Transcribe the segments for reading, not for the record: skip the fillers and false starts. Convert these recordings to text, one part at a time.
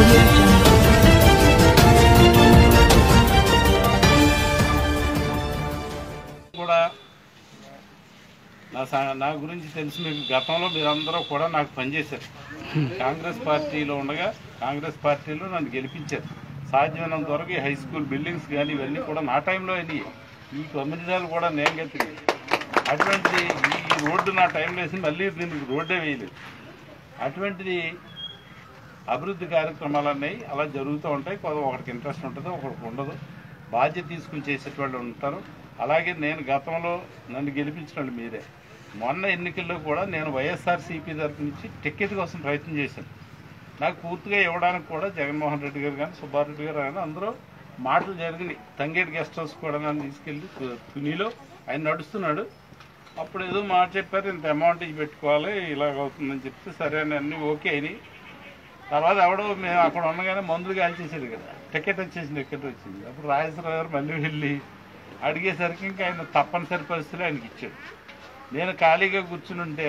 audio jungle. కూడా నా గురించి తెలిసి మీకు గతంలో మీరందరూ కూడా నాకు పనిచేశారు. కాంగ్రెస్ పార్టీలో ఉండగా కాంగ్రెస్ పార్టీలో నన్ను గెలిపించారు. సాధ్యమైనంత వరకు హై స్కూల్ బిల్డింగ్స్ కానీ ఇవన్నీ కూడా నా టైంలో అయినాయి. ఈ కమ్యూనిటీలు కూడా నేను గెలిచింది. అటువంటిది ఈ రోడ్డు నా టైంలో వేసి మళ్ళీ దీనికి రోడ్డే వేయలేదు. అటువంటిది అభివృద్ధి కార్యక్రమాలన్నీ అలా జరుగుతూ ఉంటాయి. ఒకరికి ఇంట్రెస్ట్ ఉంటుంది, ఒకరికి ఉండదు. బాధ్యత తీసుకుని చేసేటవాళ్ళు ఉంటారు. అలాగే నేను గతంలో నన్ను గెలిపించిన వాళ్ళు మీరే. మొన్న ఎన్నికల్లో కూడా నేను వైఎస్ఆర్సీపీ తరఫు నుంచి టికెట్ కోసం ప్రయత్నం చేశాను. నాకు పూర్తిగా ఇవ్వడానికి కూడా జగన్మోహన్ రెడ్డి గారు కానీ సుబ్బారెడ్డి గారు కానీ అందరూ మాటలు జరిగినాయి. తంగేటి గెస్ట్ హౌస్ కూడా నన్ను తీసుకెళ్ళి తునిలో ఆయన నడుస్తున్నాడు. అప్పుడు ఏదో మాట చెప్పారు, ఇంత అమౌంట్ ఇవి పెట్టుకోవాలి ఇలాగ అవుతుందని చెప్తే సరే అని అన్నీ ఓకే అయినాయి. తర్వాత ఎవడో మేము అక్కడ ఉండగానే మందులు కాల్చేసాడు కదా, టికెట్ వచ్చింది. అప్పుడు రాజేశ్వరరావు గారు మళ్ళీ వెళ్ళి అడిగేసరికి ఇంకా ఆయన తప్పనిసరి పరిస్థితులు ఆయనకి ఇచ్చాడు. నేను ఖాళీగా కూర్చుని ఉంటే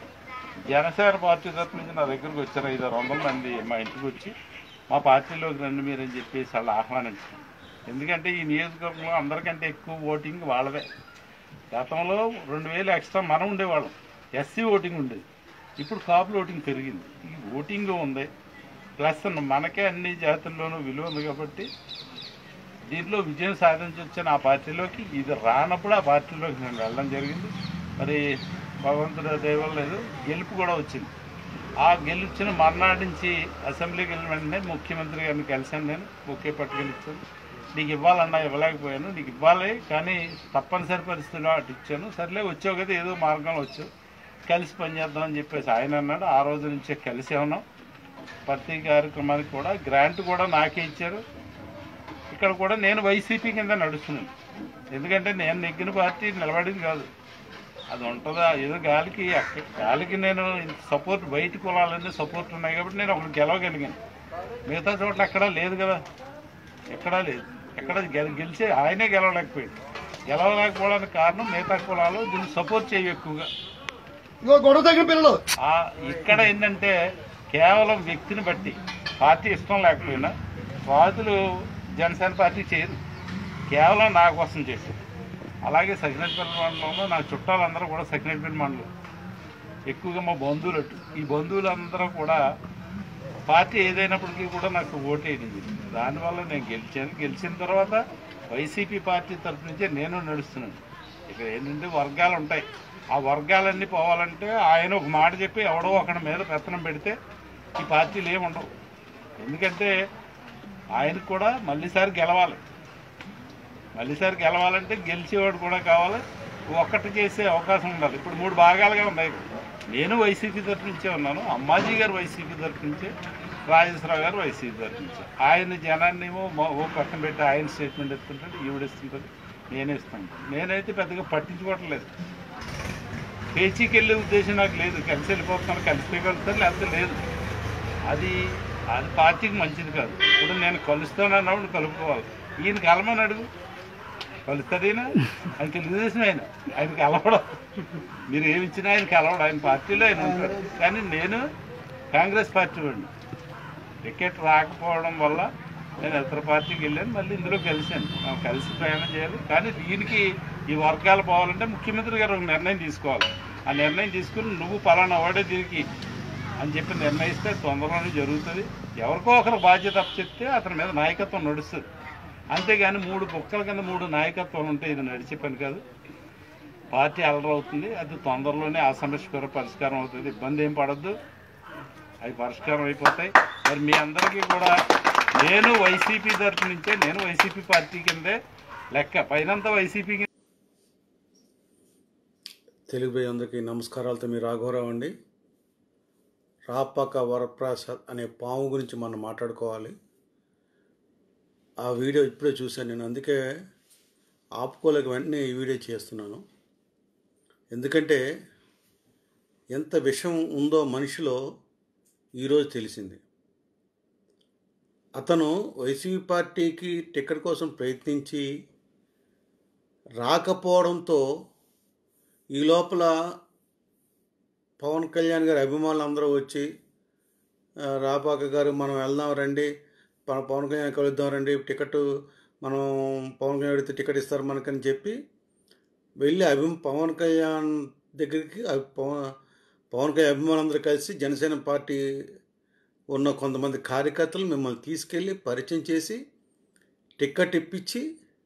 జనసేన పార్టీ తరఫు నుంచి నా దగ్గరకు వచ్చారు 500 మంది మా ఇంటికి వచ్చి మా పార్టీలోకి రండి మీరని చెప్పేసి వాళ్ళు ఆహ్వానించారు. ఎందుకంటే ఈ నియోజకవర్గంలో అందరికంటే ఎక్కువ ఓటింగ్ వాళ్ళదే. గతంలో 2000 ఎక్స్ట్రా మనం ఉండేవాళ్ళం, ఎస్సీ ఓటింగ్ ఉండేది. ఇప్పుడు కాపుల ఓటింగ్ పెరిగింది. ఈ ఓటింగ్ ఉంది ప్లస్ మనకే అన్ని జాతుల్లోనూ విలువ ఉంది కాబట్టి దీంట్లో విజయం సాధించొచ్చిన ఆ పార్టీలోకి. ఇది రానప్పుడు ఆ పార్టీలోకి నేను వెళ్ళడం జరిగింది. మరి భగవంతుడు దైవం లేదు, గెలుపు కూడా వచ్చింది. ఆ గెలిచిన మర్నాడు నుంచి అసెంబ్లీకి వెళ్ళిన వెంటనే ముఖ్యమంత్రి గారిని కలిశాను. నేను ఒకే పట్టుకెళ్ళిచ్చాను. నీకు ఇవ్వాలన్నా ఇవ్వలేకపోయాను, నీకు ఇవ్వాలి కానీ తప్పనిసరి పరిస్థితిలో అటు ఇచ్చాను. సర్లే వచ్చావు కదా ఏదో మార్గంలో వచ్చావు, కలిసి పనిచేద్దామని చెప్పేసి ఆయన అన్నాడు. ఆ రోజు నుంచే కలిసే ఉన్నాం. ప్రతి కార్యక్రమానికి కూడా గ్రాంట్ కూడా నాకే ఇచ్చారు. ఇక్కడ కూడా నేను వైసీపీ కింద నడుస్తున్నాను. ఎందుకంటే నేను నెగ్గిన పార్టీ నిలబడింది కాదు, అది ఉంటుందా ఏదో గాలికి నేను సపోర్ట్ బయట కులాలన్నీ సపోర్ట్ ఉన్నాయి కాబట్టి నేను ఒకటి గెలవగలిగాను. మిగతా చోట్ల ఎక్కడా లేదు కదా, ఎక్కడా లేదు. ఎక్కడ గెలిచే ఆయనే గెలవలేకపోయాడు. గెలవలేకపోవడానికి కారణం మిగతా కులాలు దీన్ని సపోర్ట్ చేయవు ఎక్కువగా. ఇక్కడ ఏంటంటే కేవలం వ్యక్తిని బట్టి పార్టీ ఇష్టం లేకపోయినా రాజులు జనసేన పార్టీ చేయరు, కేవలం నా కోసం చేశారు. అలాగే సకినేటిపల్లి మండలంలో నా చుట్టాలందరూ కూడా సకినేటిపల్లి మండలం ఎక్కువగా మా బంధువులు. ఈ బంధువులందరూ కూడా పార్టీ ఏదైనప్పటికీ కూడా నాకు ఓటేయింది. దానివల్ల నేను గెలిచాను. గెలిచిన తర్వాత వైసీపీ పార్టీ తరఫు నుంచే నేను నడుస్తున్నాను. ఇక్కడ ఏంటంటే వర్గాలు ఉంటాయి, ఆ వర్గాలన్నీ పోవాలంటే ఆయన ఒక మాట చెప్పి ఎవడో ఒకడి మీద పెత్తనం పెడితే ఈ పార్టీలు ఏమి ఉండవు. ఎందుకంటే ఆయనకు కూడా మళ్ళీసారి గెలవాలి. మళ్ళీసారి గెలవాలంటే గెలిచేవాడు కూడా కావాలి, ఒక్కటి చేసే అవకాశం ఉండాలి. ఇప్పుడు 3 భాగాలుగా ఉన్నాయి. నేను వైసీపీ తరఫు నుంచే ఉన్నాను, అమ్మాజీ గారు వైసీపీ తరఫు నుంచే, రాజేశ్వరరావు గారు వైసీపీ తరఫు నుంచే. ఆయన జనాన్ని ఏమో ఓ పక్కన పెట్టి ఆయన స్టేట్మెంట్ ఇస్తుంటాడు, ఈవిడిస్తుంటాడు, నేనే ఇస్తాను. నేనైతే పెద్దగా పట్టించుకోవట్లేదు. పేచీకి వెళ్ళే ఉద్దేశం నాకు లేదు. కలిసి వెళ్ళిపోతున్నాను, కలిసిపోగలుగుతాను, లేకపోతే లేదు. అది పార్టీకి మంచిది కాదు. ఇప్పుడు నేను కలుస్తానన్నప్పుడు కలుపుకోవాలి. ఈయన కలమని అడుగు, కలుస్తాడైనా ఆయన తెలుగుదేశం, ఆయన కలవడం. మీరు ఏమి ఇచ్చినా ఆయన కలవడం, ఆయన పార్టీలో ఆయన ఉంటాడు. కానీ నేను కాంగ్రెస్ పార్టీ వాడిని. టికెట్ రాకపోవడం వల్ల నేను ఇతర పార్టీకి వెళ్ళాను, మళ్ళీ ఇందులో కలిశాను. కలిసి ప్రయాణం చేయాలి. కానీ దీనికి ఈ వర్గాలు పోవాలంటే ముఖ్యమంత్రి గారు ఒక నిర్ణయం తీసుకోవాలి. ఆ నిర్ణయం తీసుకుని నువ్వు పలానా వాడే దీనికి అని చెప్పి నిర్ణయిస్తే తొందరలోనే జరుగుతుంది. ఎవరికో ఒకరు బాధ్యత చెప్తే అతని మీద నాయకత్వం నడుస్తుంది. అంతేగాని 3 బొక్కల కింద 3 నాయకత్వాలు ఉంటే ఇది నడిచే పని కాదు. పార్టీ అలరవుతుంది. అది తొందరలోనే ఆ సమస్య పరిష్కారం అవుతుంది. ఇబ్బంది ఏం పడద్దు, అవి పరిష్కారం అయిపోతాయి. మరి మీ అందరికీ కూడా నేను వైసీపీ తరఫు నుంచే, నేను వైసీపీ పార్టీ కిందే లెక్క, పైనంతా వైసీపీ. తెలుగు భయ్ అందరికీ నమస్కారాలతో మీ రాఘవరావు అండి. రాపాక వరప్రసాద్ అనే పాము గురించి మనం మాట్లాడుకోవాలి. ఆ వీడియో ఇప్పుడే చూశాను నేను, అందుకే ఆపుకోలేక వెంటనే ఈ వీడియో చేస్తున్నాను. ఎందుకంటే ఎంత విషం ఉందో మనిషిలో ఈరోజు తెలిసింది. అతను వైసీపీ పార్టీకి టికెట్ కోసం ప్రయత్నించి రాకపోవడంతో ఈ లోపల పవన్ కళ్యాణ్ గారి అభిమానులు అందరూ వచ్చి రాపాక గారు మనం వెళ్దాం రండి, పవన్ కళ్యాణ్ కలుద్దాం రండి, టికెట్ మనం పవన్ కళ్యాణ్ అడిగితే టికెట్ ఇస్తారు మనకని చెప్పి వెళ్ళి పవన్ కళ్యాణ్ దగ్గరికి పవన్ కళ్యాణ్ అభిమానులందరూ కలిసి జనసేన పార్టీ ఉన్న కొంతమంది కార్యకర్తలు మిమ్మల్ని తీసుకెళ్ళి పరిచయం చేసి టికెట్ ఇప్పించి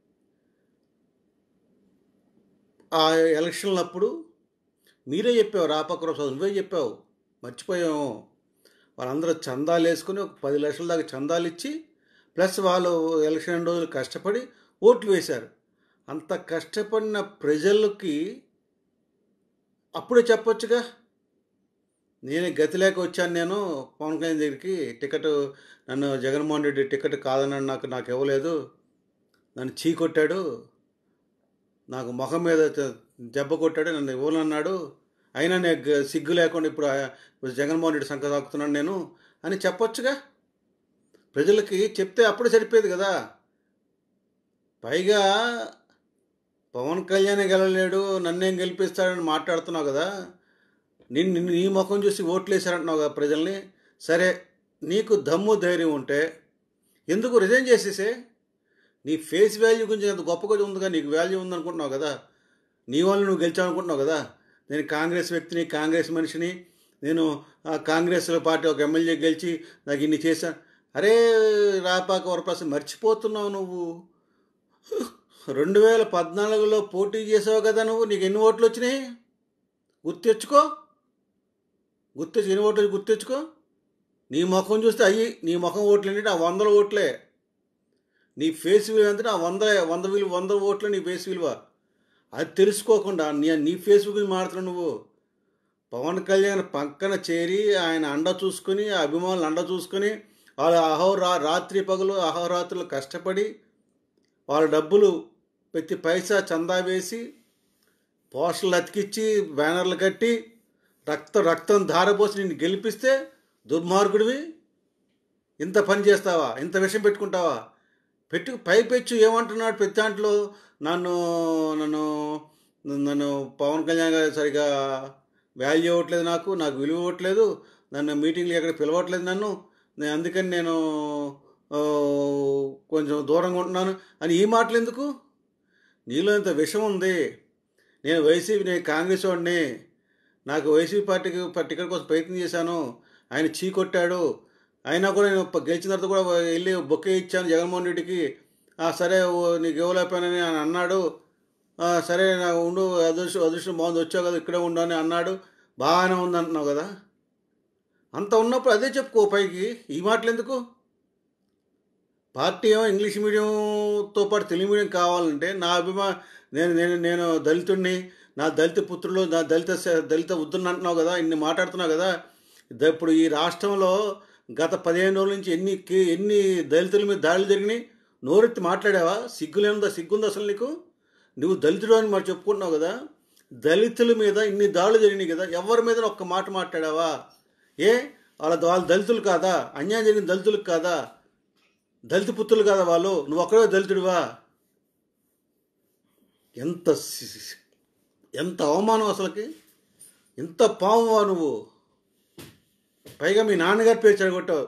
ఆ ఎలక్షన్లప్పుడు మీరే చెప్పావు, రాపాక నువ్వే చెప్పావు, మర్చిపోయాము. వాళ్ళందరూ చందాలు వేసుకుని ఒక 10 లక్షల దాకా చందాలు ఇచ్చి ప్లస్ వాళ్ళు ఎలక్షన్ రోజులు కష్టపడి ఓట్లు వేశారు. అంత కష్టపడిన ప్రజలకి అప్పుడే చెప్పొచ్చుగా, నేను గతి లేక వచ్చాను, నేను పవన్ కళ్యాణ్ దగ్గరికి టికెట్, నన్ను జగన్మోహన్ రెడ్డి టికెట్ కాదన్నాడు, నాకు ఇవ్వలేదు, నన్ను చీకొట్టాడు, నాకు ముఖం మీద దెబ్బ కొట్టాడు, నన్ను ఇవ్వనన్నాడు, అయినా నేను సిగ్గు లేకుండా ఇప్పుడు జగన్మోహన్ రెడ్డి సంఖ్య తాకుతున్నాను నేను అని చెప్పొచ్చుగా. ప్రజలకి చెప్తే అప్పుడు సరిపోయేది కదా. పైగా పవన్ కళ్యాణ్ గెలలేడు, నన్నేం గెలిపిస్తాడని మాట్లాడుతున్నావు కదా. నీ ముఖం చూసి ఓట్లు వేసారంటున్నావు కదా ప్రజల్ని. సరే, నీకు దమ్ము ధైర్యం ఉంటే ఎందుకు రిజైన్ చేసేసే? నీ ఫేస్ వాల్యూ గురించి అంత గొప్పగా ఉందిగా, నీకు వాల్యూ ఉందనుకుంటున్నావు కదా, నీ వాళ్ళు నువ్వు గెలిచావు అనుకుంటున్నావు కదా. నేను కాంగ్రెస్ వ్యక్తిని, కాంగ్రెస్ మనిషిని, నేను కాంగ్రెస్ పార్టీ ఒక ఎమ్మెల్యే గెలిచి నాకు ఇన్ని చేశాను. అరే రాపాక వరప్రసాద్, మర్చిపోతున్నావు నువ్వు. 2014లో పోటీ చేసావు కదా నువ్వు, నీకు ఎన్ని ఓట్లు వచ్చినాయి గుర్తెచ్చుకో, ఎన్ని ఓట్లు గుర్తెచ్చుకో. నీ ముఖం చూస్తే నీ ముఖం ఓట్లు ఏంటంటే ఆ 100 ఓట్లే. నీ ఫేస్ విలువ అంటే ఆ 100 ఓట్లు నీ ఫేస్ విలువ. అది తెలుసుకోకుండా నీ ఫేస్ గురించి మాట్లాడుతున్నావు నువ్వు. పవన్ కళ్యాణ్ పక్కన చేరి ఆయన అండ చూసుకొని, ఆ అభిమానులు అండ చూసుకొని, వాళ్ళు రాత్రి పగలు అహోరాత్రులు కష్టపడి వాళ్ళ డబ్బులు ప్రతి పైసా చందా వేసి పోస్టర్లు అతికిచ్చి బ్యానర్లు కట్టి రక్తం ధారపోసి నిన్ను గెలిపిస్తే దుర్మార్గుడివి. ఇంత పని చేస్తావా? ఇంత విషయం పెట్టుకుంటావా? పైపెచ్చు ఏమంటున్నాడు ప్రతి దాంట్లో, నన్ను పవన్ కళ్యాణ్ గారు సరిగా వాల్యూ ఇవ్వట్లేదు, నాకు విలువ ఇవ్వట్లేదు, నన్ను మీటింగ్లు ఎక్కడ పిలవట్లేదు, అందుకని నేను కొంచెం దూరంగా ఉంటున్నాను అని ఈ మాటలు ఎందుకు? నీలో ఇంత విషం ఉంది. నేను కాంగ్రెస్ వాడిని, నాకు వైసీపీ పార్టీకి టికెట్ కోసం ప్రయత్నం చేశాను, ఆయన చీకొట్టాడు, అయినా కూడా నేను గెలిచిన తర్వాత కూడా వెళ్ళి బొక్కే ఇచ్చాను జగన్మోహన్ రెడ్డికి. సరే నీకు ఇవ్వలేకపోయానని ఆయన అన్నాడు, సరే నాకు ఉండు, అదృష్టం బాగుంది, వచ్చావు కదా ఇక్కడే ఉండు అని అన్నాడు. బాగానే ఉంది అంటున్నావు కదా. అంత ఉన్నప్పుడు అదే చెప్పుకో పైకి, ఈ మాటలు ఎందుకు? పార్టీ ఏమో ఇంగ్లీష్ మీడియంతో పాటు తెలుగు మీడియం కావాలంటే నేను దళితుడిని, నా దళిత పుత్రులు, నా దళిత వృద్ధుని అంటున్నావు కదా, ఇన్ని మాట్లాడుతున్నావు కదా. ఇప్పుడు ఈ రాష్ట్రంలో గత 15 రోజుల నుంచి ఎన్ని దళితుల మీద దాడులు జరిగినాయి? నోరెత్తి మాట్లాడావా? సిగ్గుంది అసలు నీకు? నువ్వు దళితుడు అని మరి చెప్పుకుంటున్నావు కదా. దళితుల మీద ఇన్ని దాడులు జరిగినాయి కదా, ఎవరి మీద ఒక్క మాట మాట్లాడావా? వాళ్ళు దళితులు కాదా? అన్యాయం జరిగిన దళితులకు కాదా? దళిత పుత్రులు కాదా వాళ్ళు? నువ్వు ఒక్కడే దళితుడివా? ఎంత అవమానం అసలుకి! ఎంత పామువా నువ్వు? పైగా మీ నాన్నగారి పేరు చెడగొట్టావు.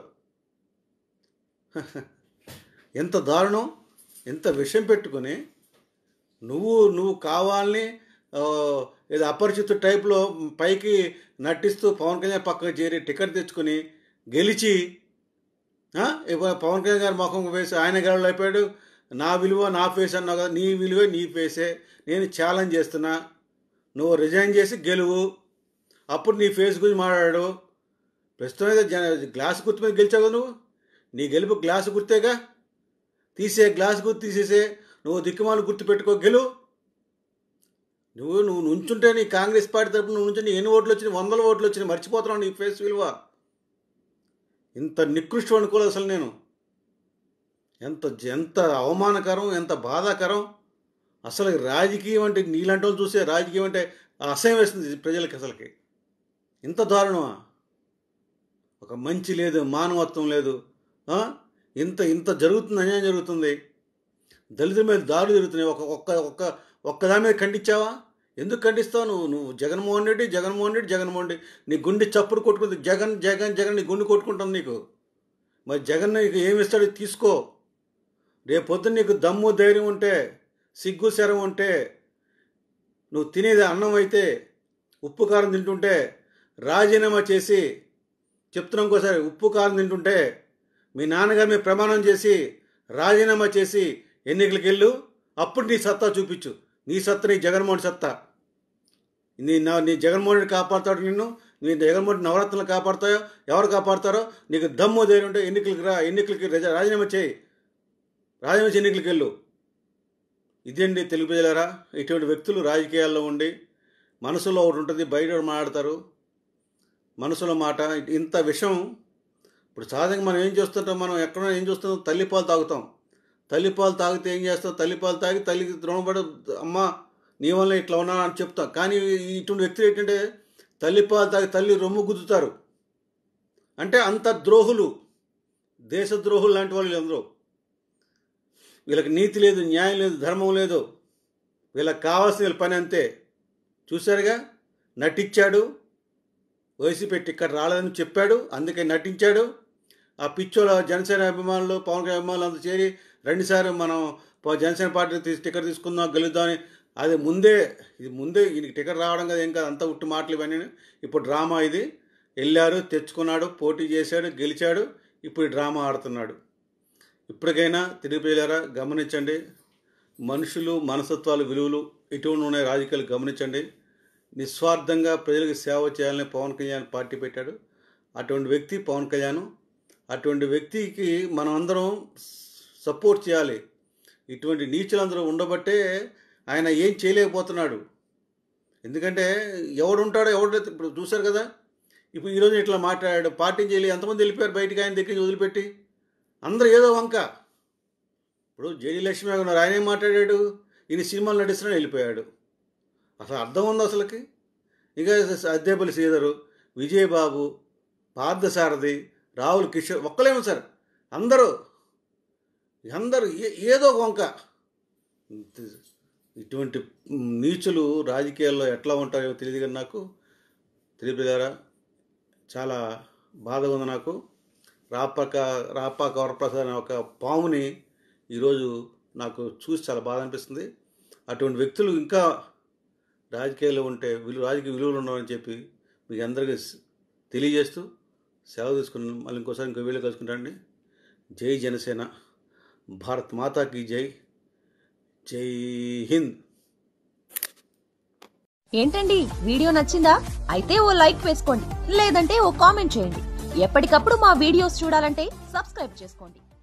ఎంత దారుణం! ఎంత విషయం పెట్టుకుని నువ్వు కావాలని ఏదో అపరిచిత టైప్లో పైకి నటిస్తూ పవన్ కళ్యాణ్ పక్కన చేరి టికెట్ తెచ్చుకొని గెలిచి ఇప్పుడు పవన్ కళ్యాణ్ గారి ముఖం వేసి ఆయన గెలవలేకపోయాడు. నా విలువ నా ఫేస్ అన్నావు కదా, నీ విలువ నీ ఫేసే. నేను ఛాలెంజ్ చేస్తున్నా, నువ్వు రిజైన్ చేసి గెలువు, అప్పుడు నీ ఫేస్ గురించి మాట్లాడు. ప్రస్తుతం అయితే గ్లాసు గుర్తు మీద గెలిచావు కదా నువ్వు. నీ గెలుపు గ్లాసు గుర్తేగా. గ్లాసు గుర్తు తీసేసే, నువ్వు దిక్కుమాలు గుర్తు పెట్టుకో, గెలువు. నువ్వు నుంచుంటే నీ కాంగ్రెస్ పార్టీ తరపున నువ్వు నుంచి ఎన్ని ఓట్లు వచ్చినాయి? 100 ఓట్లు వచ్చినాయి. మర్చిపోతున్నావు నీ ఫేస్ విలువ. ఇంత నికృష్టం అనుకోలేదు అసలు నేను. ఎంత అవమానకరం, ఎంత బాధాకరం. అసలు రాజకీయం అంటే, నీలాంటి వాళ్ళు చూసే రాజకీయం అంటే అసహ్యం వేస్తుంది ప్రజలకి. అసలుకి ఇంత దారుణమా? ఒక మంచి లేదు, మానవత్వం లేదు. ఇంత జరుగుతుంది, అన్యాయం జరుగుతుంది. దళితుల మీద దాడులు జరుగుతున్నాయి. ఒక్కదాని మీద ఖండించావా? ఎందుకు ఖండిస్తావు? నువ్వు జగన్మోహన్ రెడ్డి నీ గుండె చప్పుడు కొట్టుకుంటుంది. జగన్ జగన్ జగన్ నీ గుండె కొట్టుకుంటుంది నీకు. మరి జగన్ నీకు ఏమి ఇస్తాడో తీసుకో. రేపొద్దున నీకు దమ్ము ధైర్యం ఉంటే, సిగ్గు శరం ఉంటే, నువ్వు తినేది అన్నం అయితే, ఉప్పు కారం తింటుంటే రాజీనామా చేసి, చెప్తున్నాం ఇంకోసారి, ఉప్పు కారం తింటుంటే మీ నాన్నగారి మీద ప్రమాణం చేసి రాజీనామా చేసి ఎన్నికలకు వెళ్ళు. అప్పుడు నీ సత్తా చూపించు. నీ సత్తా, నీ జగన్మోహన్ సత్తా. నీ జగన్మోహన్ రెడ్డి కాపాడుతాడు నిన్ను. నీ జగన్మోహన్ నవరత్నాలు కాపాడుతాయో, ఎవరు కాపాడుతారో? నీకు దమ్ము ధైర్యం ఉంటే ఎన్నికలకి రా, ఎన్నికలకి రాజీనామా చేయి, ఎన్నికలకి వెళ్ళు. ఇదేంటి తెలుగు ప్రజలారా, ఇటువంటి వ్యక్తులు రాజకీయాల్లో ఉండి మనసులో ఒకటి ఉంటుంది, బయట మాట్లాడతారు. మనసులో మాట ఇంత విషం. ఇప్పుడు సహజంగా మనం ఏం చేస్తుంటాం, మనం ఎక్కడో ఏం చూస్తాం, తల్లిపాలు తాగుతాం. తల్లిపాలు తాగితే ఏం చేస్తాం? తల్లిపాలు తాగి తల్లికి ద్రోణపడి, అమ్మ నీ వల్ల ఇట్లా ఉన్నా అని చెప్తాం. కానీ ఇటువంటి వ్యక్తులు ఏంటంటే తల్లిపాలు తాగి తల్లి రొమ్ము గుద్దుతారు. అంటే అంత ద్రోహులు, దేశద్రోహులు లాంటి వాళ్ళు అందరూ. వీళ్ళకి నీతి లేదు, న్యాయం లేదు, ధర్మం లేదు. వీళ్ళకి కావాల్సిన వీళ్ళ పని అంతే. చూశారుగా, నటించాడు. వైసీపీ టికెట్ రాలేదని చెప్పాడు, అందుకే నటించాడు. ఆ పిచ్చోళ్ళ జనసేన అభిమానులు, పవన్ కళ్యాణ్ అభిమానులు అంతా చేరి రెండుసార్లు మనం జనసేన పార్టీ టికెట్ తీసుకుందాం, గెలుద్దామని, అది ముందే ఈయనకి టికెట్ రావడం కదా, ఏం కాదు, అంతా ఉట్టి మాటలు ఇవన్నీ. ఇప్పుడు డ్రామా ఇది. వెళ్ళారు, తెచ్చుకున్నాడు, పోటీ చేశాడు, గెలిచాడు. ఇప్పుడు ఈ డ్రామా ఆడుతున్నాడు. ఇప్పటికైనా తిరిగి ప్రజలారా గమనించండి. మనుషులు, మనస్తత్వాలు, విలువలు ఇటువంటి ఉన్నాయి రాజకీయాలు గమనించండి. నిస్వార్థంగా ప్రజలకు సేవ చేయాలని పవన్ కళ్యాణ్ పార్టీ పెట్టాడు. అటువంటి వ్యక్తి పవన్ కళ్యాణ్. అటువంటి వ్యక్తికి మనం అందరం సపోర్ట్ చేయాలి. ఇటువంటి నీచులందరూ ఉండబట్టే ఆయన ఏం చేయలేకపోతున్నాడు. ఎందుకంటే ఎవడుంటాడో ఇప్పుడు చూశారు కదా. ఇప్పుడు ఈరోజు ఇట్లా మాట్లాడాడు, పార్టీని చేయలేదు. ఎంతమంది వెళ్ళిపోయారు బయటికి ఆయన దగ్గర వదిలిపెట్టి. అందరూ ఏదో వంక. ఇప్పుడు జేడీ లక్ష్మీ ఉన్నారు, ఆయన ఏం మాట్లాడాడు? ఈయన సినిమాలు నటిస్తున్నాడు, వెళ్ళిపోయాడు. అసలు అర్థం ఉంది అసలుకి? ఇంకా అద్దేపల్లి శ్రీధరు, విజయబాబు, పార్థసారథి, రాహుల్ కిషోర్, ఒక్కలేమో సార్, అందరూ ఏదో ఒక వంక. ఇటువంటి నీచులు రాజకీయాల్లో ఎట్లా ఉంటారో తెలియదు. కానీ నాకు తెలియదా, చాలా బాధగా ఉంది నాకు. రాపాక వరప్రసాద్ అనే ఒక పాముని ఈరోజు నాకు చూసి చాలా బాధ అనిపిస్తుంది. అటువంటి వ్యక్తులు ఇంకా రాజకీయాల్లో ఉంటే రాజకీయ విలువలు ఉండవని చెప్పి మీకు అందరికీ తెలియజేస్తూ సెలవు తీసుకున్నాను. మళ్ళీ ఇంకోసారి ఇంకో వీడియో కలుసుకుంటానండి. జై జనసేన, భారత్ మాతాకి జై, జై హింద్. ఏంటండి, వీడియో నచ్చిందా? అయితే ఓ లైక్ వేసుకోండి, లేదంటే ఓ కామెంట్ చేయండి. ఎప్పటికప్పుడు మా వీడియోస్ చూడాలంటే సబ్స్క్రైబ్ చేసుకోండి.